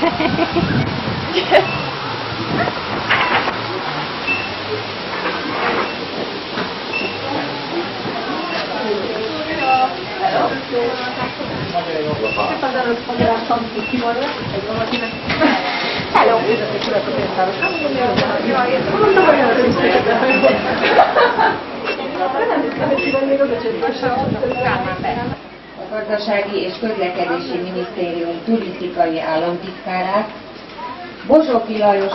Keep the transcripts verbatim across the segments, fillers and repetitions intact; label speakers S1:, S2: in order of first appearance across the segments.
S1: Hello. A Gazdasági és Közlekedési Minisztérium turisztikai államtitkárát, Bozsóki Lajos,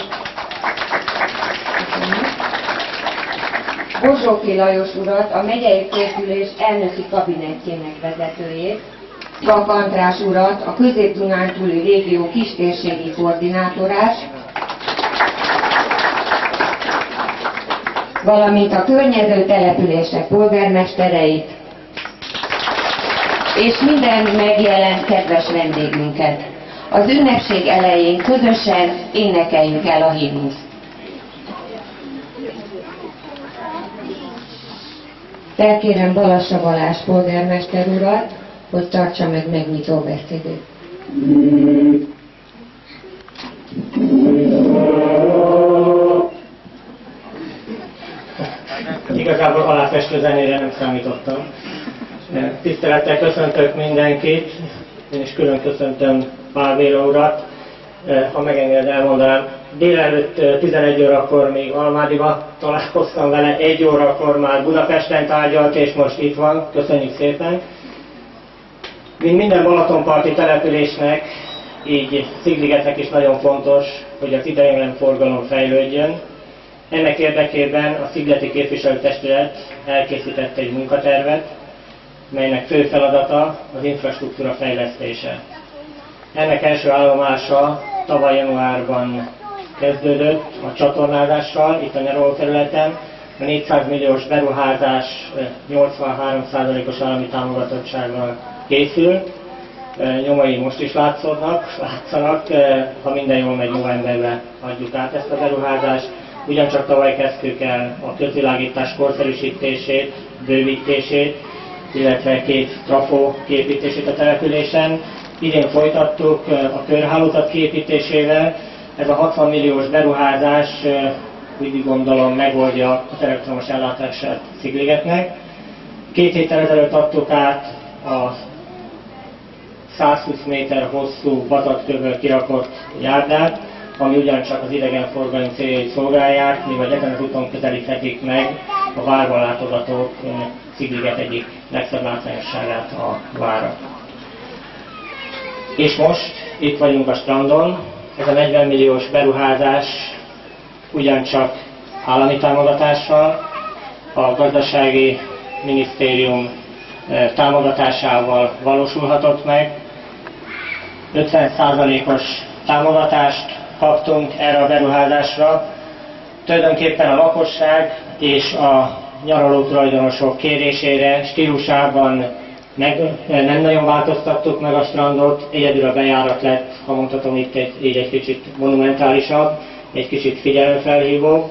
S1: Bozsóki Lajos urat, a megyei közgyűlés elnöki kabinetjének vezetőjét, Vak András urat, a Közép-Dunántúli régió kistérségi koordinátorát, valamint a környező települések polgármestereit, és minden megjelent kedves vendégünket. Az ünnepség elején közösen énekeljük el a himnuszt. Felkérem Balassa Balázs polgármester urat, hogy tartsa meg megnyitó beszédét.
S2: Igazából aláfestő zenére nem számítottam. Tisztelettel köszöntök mindenkit, én is külön köszöntöm Pál Béla urat. Ha megenged, elmondanám, délelőtt tizenegy órakor még Almádiba találkoztam vele, egy órakor már Budapesten tárgyalt, és most itt van. Köszönjük szépen! Mint minden balatonparti településnek, így Szigligetnek is nagyon fontos, hogy az idegenforgalom fejlődjön. Ennek érdekében a Szigleti Képviselőtestület elkészített egy munkatervet, melynek fő feladata az infrastruktúra fejlesztése. Ennek első állomása tavaly januárban kezdődött a csatornázással, itt a Nyaraló területen. A négyszáz milliós beruházás nyolcvanhárom százalékos állami támogatottsággal készül. Nyomai most is látszódnak, látszanak, ha minden jól megy, novemberben adjuk át ezt a beruházást. Ugyancsak tavaly kezdtük el a közvilágítás korszerűsítését, bővítését, illetve két trafó kiépítését a településen. Idén folytattuk a körhálózat kiépítésével. Ez a hatvan milliós beruházás úgy gondolom megoldja az elektromos ellátását Szigligetnek. Két héttel ezelőtt adtuk át a százhúsz méter hosszú vazatkövvel kirakott járdát, ami ugyancsak az idegenforgalmi céljait szolgálják, mivel ezen az úton közelíthetik meg a várban látogatók Szigliget egyik legszebb látványosságát, a várat. És most itt vagyunk a strandon. Ez a negyven milliós beruházás ugyancsak állami támogatással, a Gazdasági Minisztérium támogatásával valósulhatott meg. ötven százalékos támogatást kaptunk erre a beruházásra. Tulajdonképpen a lakosság és a nyaraló tulajdonosok kérésére stílusában meg, nem nagyon változtattuk meg a strandot, egyedül a bejárat lett, ha mondhatom itt egy, így egy kicsit monumentálisabb, egy kicsit figyelemfelhívó.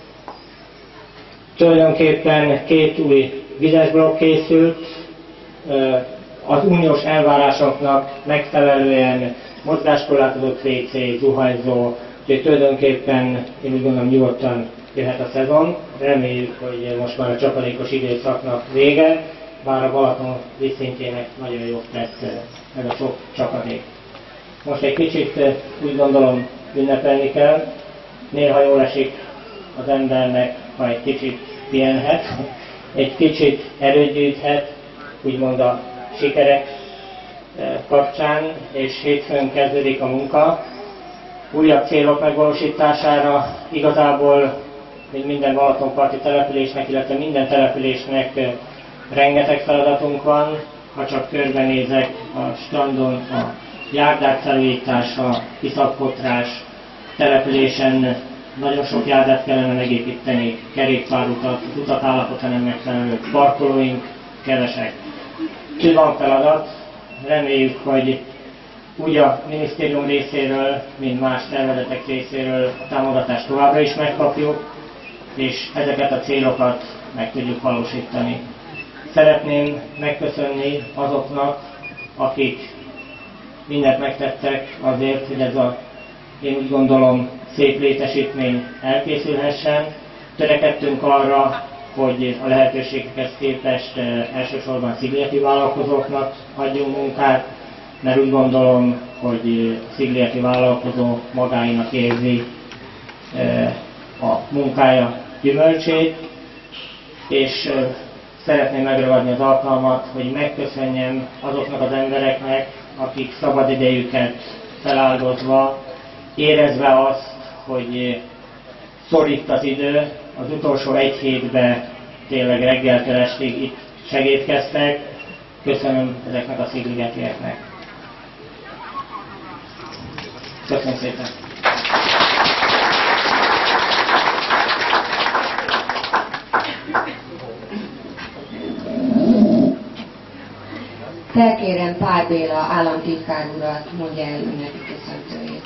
S2: Tulajdonképpen két új vizes blokk készült, az uniós elvárásoknak megfelelően mozgáskorlátozott vé cé, zuhanyzó, úgyhogy tulajdonképpen én úgy gondolom nyugodtan jöhet a szezon. Reméljük, hogy most már a csapadékos időszaknak vége, bár a Balaton vízszintjének nagyon jót tett ez a sok csapadék. Most egy kicsit úgy gondolom ünnepelni kell, néha jól esik az embernek, ha egy kicsit pihenhet, egy kicsit erőt gyűjthet, úgymond a sikerek kapcsán, és hétfőn kezdődik a munka. Újabb célok megvalósítására igazából, mint minden balatonparti településnek, illetve minden településnek rengeteg feladatunk van. Ha csak körbenézek a strandon, a járdák felújítása, iszapkotrás, településen nagyon sok járdát kellene megépíteni, kerékpárutat, az utak állapota nem megfelelő, parkolóink kevesek. Úgyhogy van feladat, reméljük, hogy úgy a minisztérium részéről, mint más szervezetek részéről a támogatást továbbra is megkapjuk, és ezeket a célokat meg tudjuk valósítani. Szeretném megköszönni azoknak, akik mindent megtettek azért, hogy ez a én úgy gondolom, szép létesítmény elkészülhessen. Törekedtünk arra, hogy a lehetőségekhez képest elsősorban sziglieti vállalkozóknak adjunk munkát, mert úgy gondolom, hogy a sziglieti vállalkozó magáinak érzi a munkája gyümölcsét, és szeretném megragadni az alkalmat, hogy megköszönjem azoknak az embereknek, akik szabadidejüket feláldozva, érezve azt, hogy szorít az idő, az utolsó egy hétben tényleg reggeltől estig itt segítkeztek. Köszönöm ezeknek a szigligetieknek. Köszönöm szépen!
S1: Felkérem Pál Béla államtitkár urat, mondja el ünnepi köszöntőjét.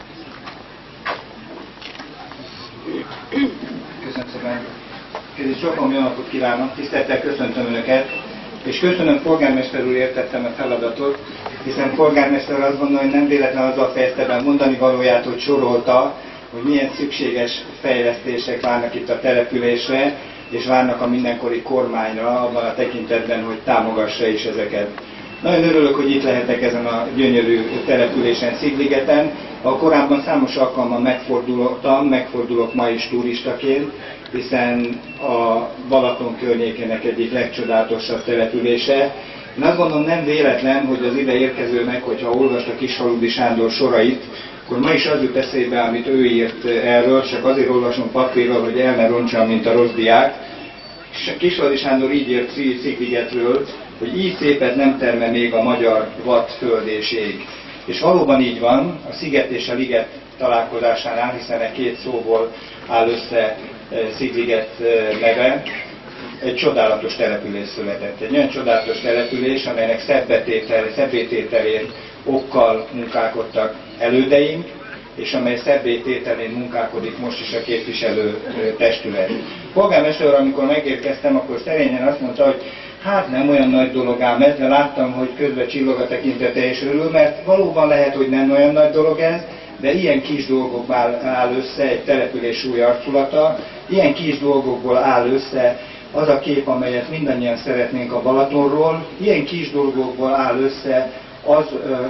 S3: Köszönöm szépen. Kedves sokan jó napot kívánok, tisztelettel köszöntöm Önöket, és köszönöm, polgármester úr, értettem a feladatot, hiszen polgármester azt gondolja, hogy nem véletlen azzal fejezte be mondani valóját, hogy sorolta, hogy milyen szükséges fejlesztések várnak itt a településre, és várnak a mindenkori kormányra abban a tekintetben, hogy támogassa is ezeket. Nagyon örülök, hogy itt lehetek ezen a gyönyörű településen, Szigligeten. A korábban számos alkalommal megfordultam, megfordulok ma is turistaként, hiszen a Balaton környékének egyik legcsodálatosabb települése. Én azt gondolom, nem véletlen, hogy az ide érkezőnek, hogyha olvasta Kisfaludy Sándor sorait, akkor ma is az jut eszébe, amit ő írt erről, csak azért olvasom papírról, hogy el ne roncsam, mint a rossz diák. Kisfaludy Sándor így írt Szigligetről, hogy így szépet nem terme még a magyar vad, föld és ég. És valóban így van, a sziget és a liget találkozásánál, hiszen a két szóból áll össze Szigliget neve, egy csodálatos település született. Egy olyan csodálatos település, amelynek szebbétételért okkal munkálkodtak elődeink, és amely szebbétételén munkálkodik most is a képviselő testület. Polgármester úr, amikor megérkeztem, akkor szerényen azt mondta, hogy hát nem olyan nagy dolog ám ez, de láttam, hogy közben csillog a tekintete és örül, mert valóban lehet, hogy nem olyan nagy dolog ez, de ilyen kis dolgokból áll össze egy település új arculata, ilyen kis dolgokból áll össze az a kép, amelyet mindannyian szeretnénk a Balatonról, ilyen kis dolgokból áll össze az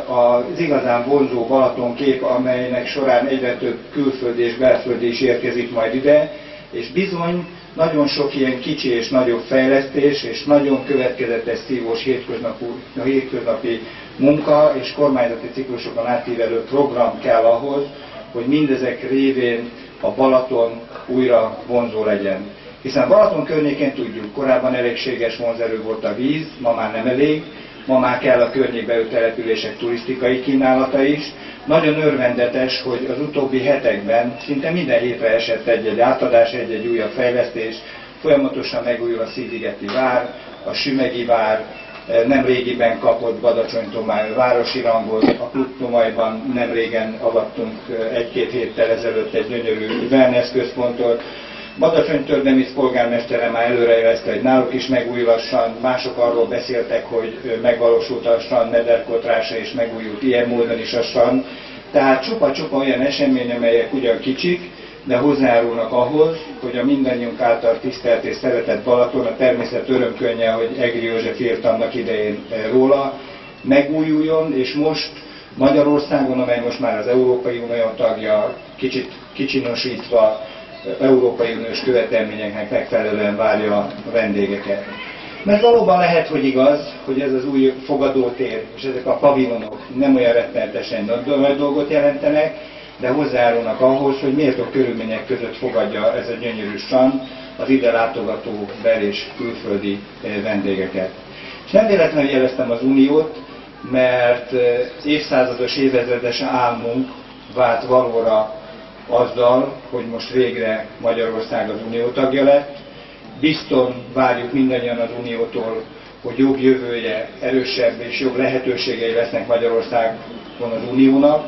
S3: az igazán vonzó Balaton kép, amelynek során egyre több külföldi és belföldi is érkezik majd ide, és bizony nagyon sok ilyen kicsi és nagyobb fejlesztés, és nagyon következetes, szívós hétköznapi, hétköznapi munka és kormányzati ciklusokon átívelő program kell ahhoz, hogy mindezek révén a Balaton újra vonzó legyen. Hiszen Balaton környékén tudjuk, korábban elégséges vonzerő volt a víz, ma már nem elég, ma már kell a környékbelül települések turisztikai kínálata is. Nagyon örvendetes, hogy az utóbbi hetekben szinte minden hétre esett egy-egy átadás, egy-egy újabb fejlesztés, folyamatosan megújul a Szigligeti vár, a Sümegi vár, nem régiben kapott Badacsony-Tomály városi rangot, a Klub-Tomályban nem régen avattunk egy-két héttel ezelőtt egy gyönyörű wellness központot. Badacsony-Tördemitz polgármestere már előrejelezte, hogy náluk is megújul a strand, mások arról beszéltek, hogy megvalósult a strand mederkotrása és megújult ilyen módon is a strand. Tehát csupa-csupa olyan esemény, amelyek ugyan kicsik, de hozzájárulnak ahhoz, hogy a mindannyiunk által tisztelt és szeretett Balaton, a természet örömkönnye, hogy Egri József írt annak idején róla, megújuljon, és most Magyarországon, amely most már az Európai Unió tagja, kicsit kicsinosítva, Európai Uniós követelményeknek megfelelően várja a vendégeket. Mert valóban lehet, hogy igaz, hogy ez az új fogadótér és ezek a pavilonok nem olyan rettenetesen nagy dolgot jelentenek, de hozzájárulnak ahhoz, hogy méltó körülmények között fogadja ez a gyönyörű strand az ide látogató bel- és külföldi vendégeket. És nem véletlenül jeleztem az Uniót, mert évszázados, évezredes álmunk vált valóra azzal, hogy most végre Magyarország az Unió tagja lett. Bizton várjuk mindannyian az Uniótól, hogy jobb jövője, erősebb és jobb lehetőségei lesznek Magyarországon az Uniónak,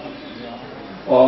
S3: a,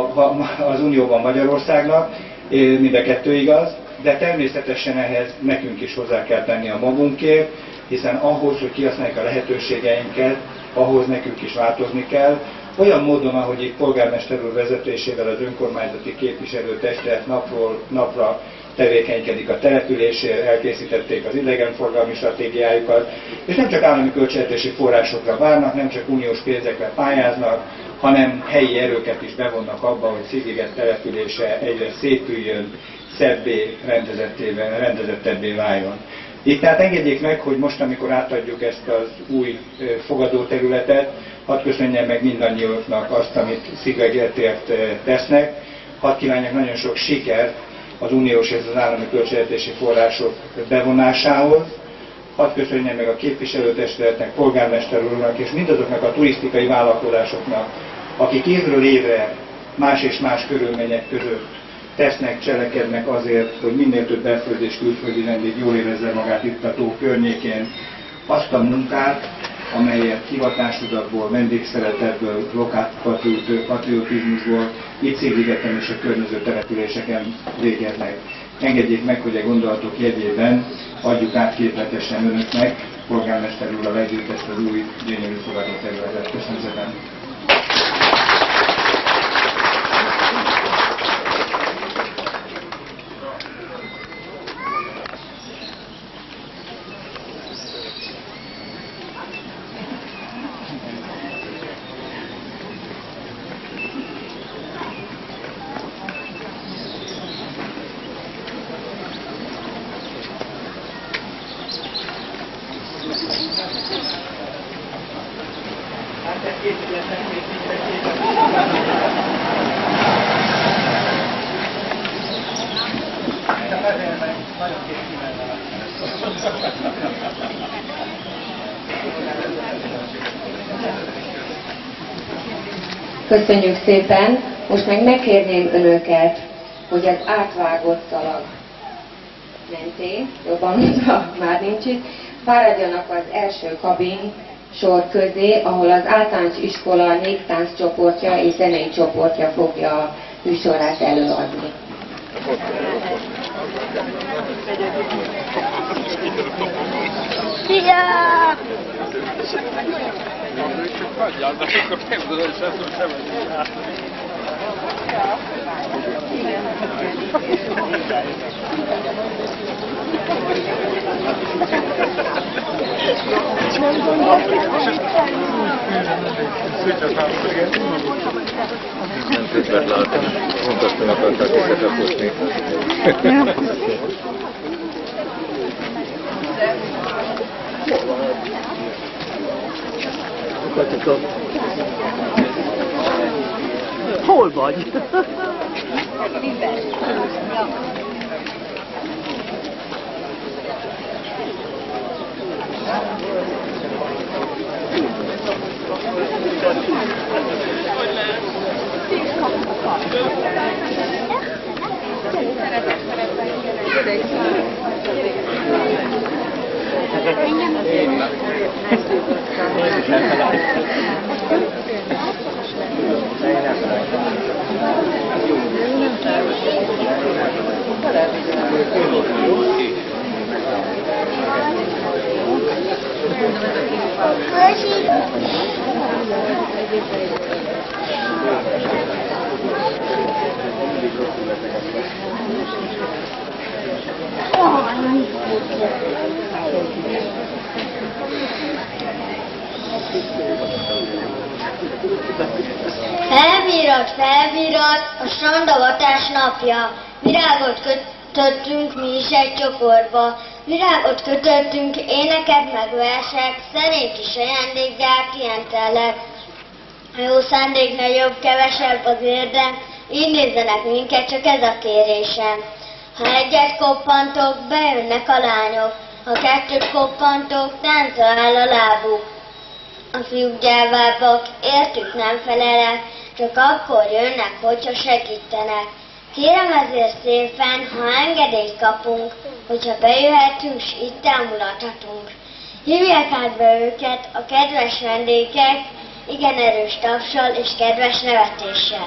S3: az Unióban Magyarországnak, mind a kettő igaz, de természetesen ehhez nekünk is hozzá kell tenni a magunkért, hiszen ahhoz, hogy kihasználjuk a lehetőségeinket, ahhoz nekünk is változni kell, olyan módon, ahogy itt polgármester úr vezetésével az önkormányzati képviselőtestület napról napra tevékenykedik a településért, elkészítették az idegenforgalmi stratégiájukat, és nem csak állami költségvetési forrásokra várnak, nem csak uniós pénzekre pályáznak, hanem helyi erőket is bevonnak abba, hogy Szigliget települése egyre szépüljön, szebbé, rendezettebbé váljon. Itt tehát engedjék meg, hogy most, amikor átadjuk ezt az új fogadóterületet, hadd köszönjem meg mindannyiuknak azt, amit Szigligetért tesznek, hadd kívánjak nagyon sok sikert az uniós és az állami költségvetési források bevonásához, hadd köszönjem meg a képviselőtestületnek, polgármester úrnak és mindazoknak a turisztikai vállalkozásoknak, akik évről évre más és más körülmények között tesznek, cselekednek azért, hogy minél több belföldi és külföldi vendég jól érezze magát itt a tó környékén. Azt a munkát, amelyet hivatásodakból, vendégszeretetből, lokál patriotizmusból itt Szigligeten és a környező településeken végeznek. Engedjék meg, hogy a gondolatok jegyében adjuk át képletesen önöknek, polgármester úrral együtt ezt az új gyönyörű fogadóterületet. Köszönöm szépen!
S1: Köszönjük szépen! Most meg megkérném önöket, hogy az átvágott szalag mentén, jobban mondva, már nincs itt, fáradjanak az első kabin sor közé, ahol az általános iskola néptánc csoportja és zenei csoportja fogja a műsorát előadni.
S4: Szia!
S5: Nem többet látom, pontosan akarták összekapotni.
S4: Hol vagy?
S6: Felvirat, felvirat, a strandavatás napja. Virágot kötöttünk mi is egy csokorba. Virágot kötöttünk, éneket meg versek, szerény kis ajándékgyár ilyen telek. A jó szándék nagyobb, kevesebb az érdem, így nézzenek minket, csak ez a kérésem. Ha egyet koppantok, bejönnek a lányok, ha kettőt koppantok, táncolál a lábuk. A fiúk gyávábbak, értük nem felelek, csak akkor jönnek, hogyha segítenek. Kérem ezért szépen, ha engedélyt kapunk, hogyha bejöhetünk, s itt támulathatunk. Hívják át be őket, a kedves vendégek, igen erős tapssal és kedves nevetéssel.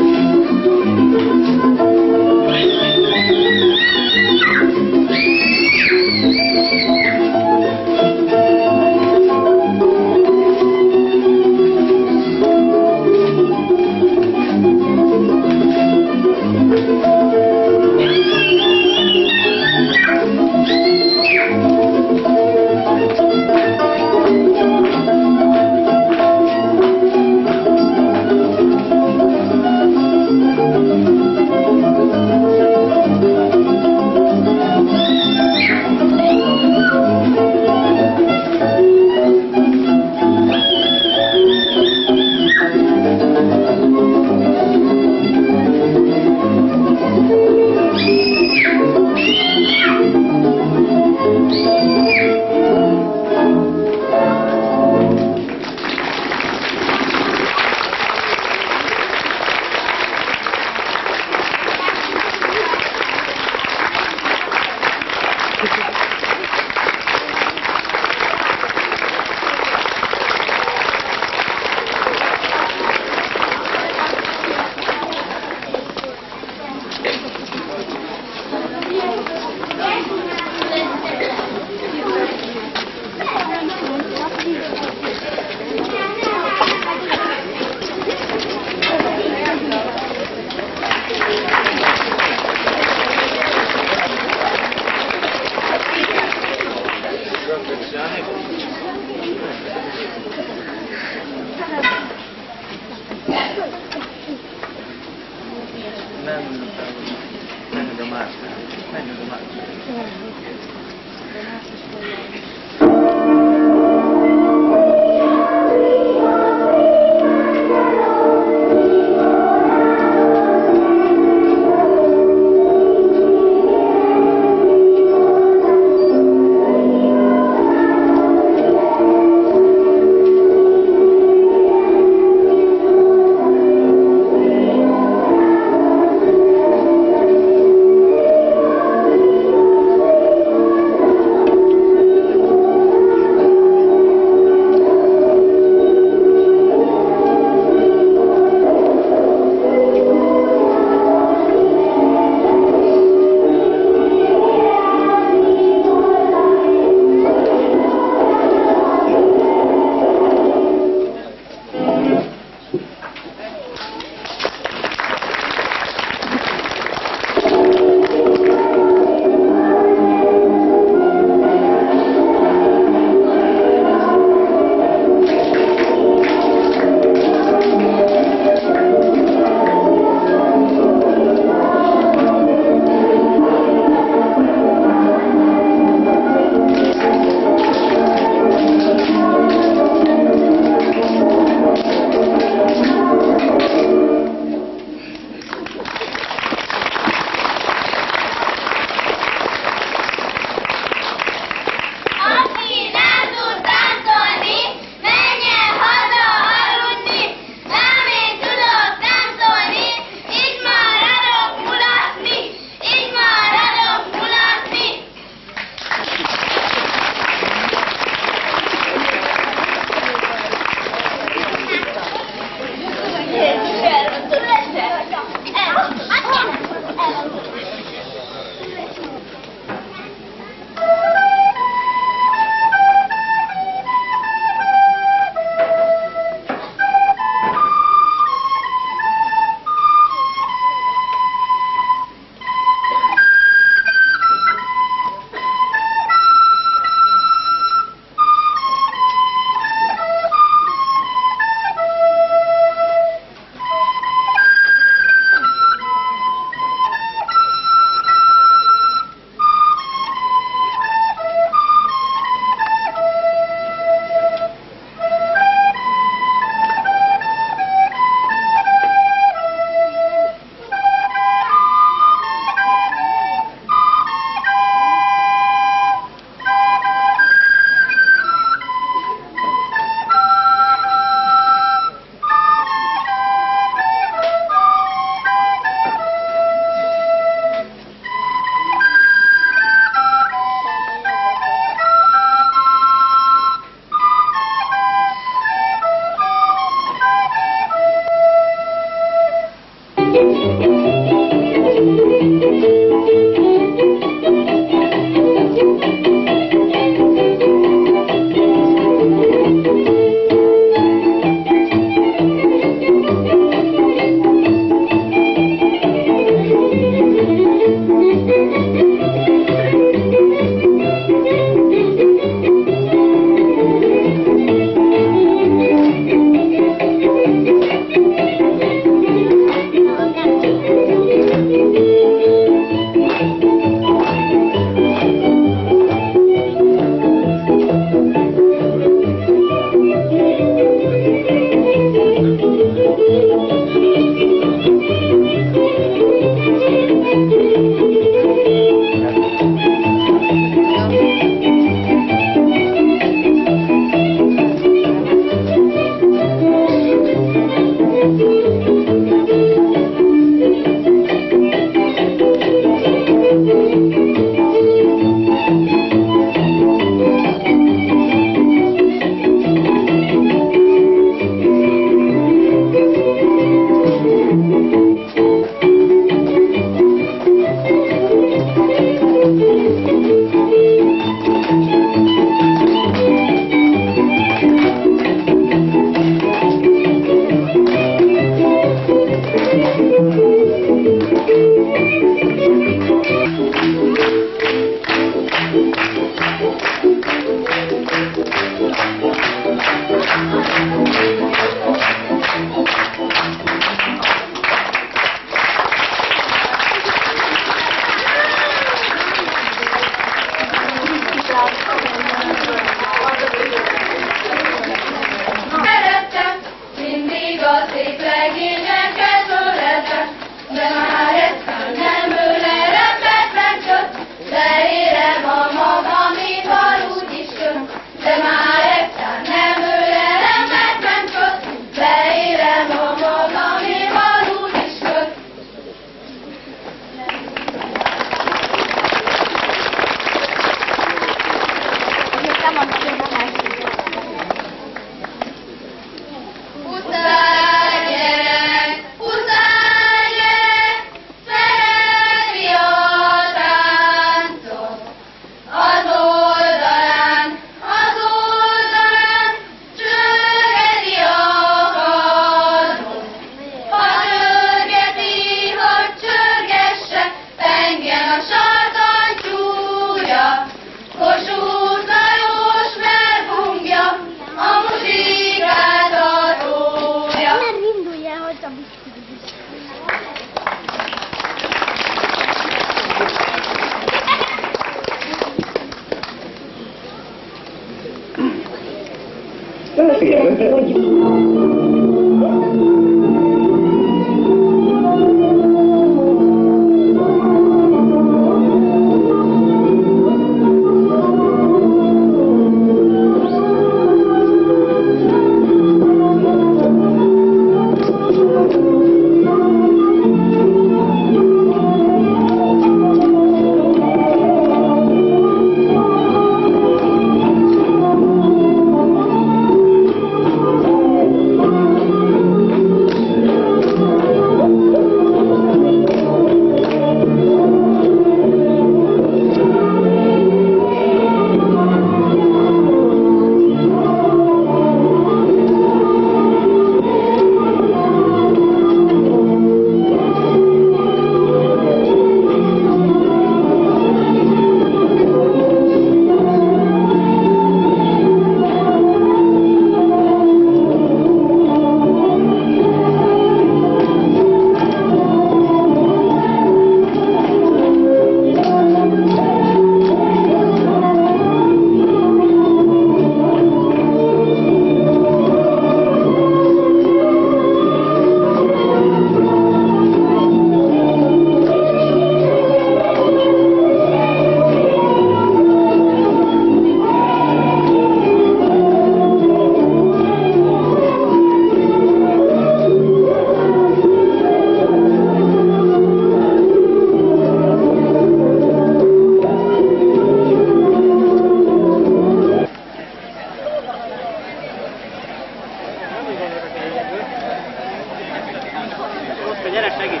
S2: Gyere, segíts!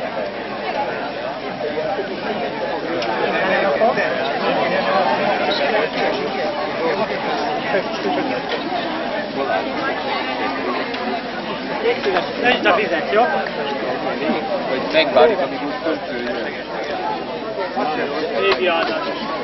S2: Öntsd a vizet, jó?
S5: Hogy megvárjuk, amíg úgy föltűnjön.
S2: Évi áldás.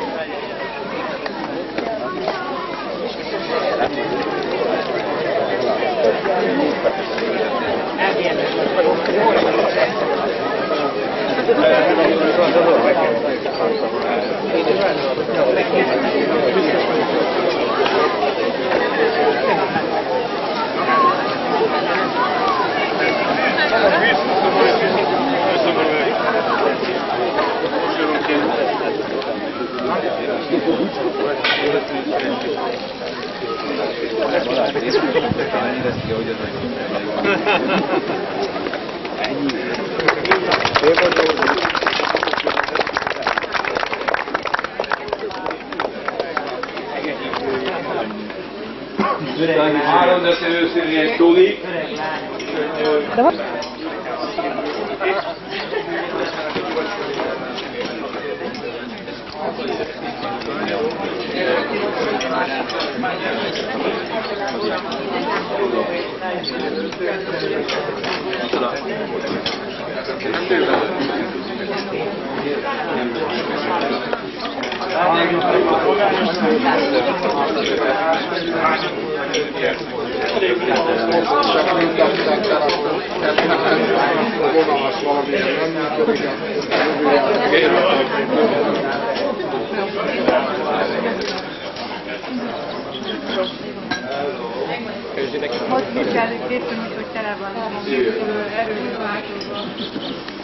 S5: Három lesz először ilyen Toli.
S4: Most vizsgáljuk éppen, hogy tele van a erős változó.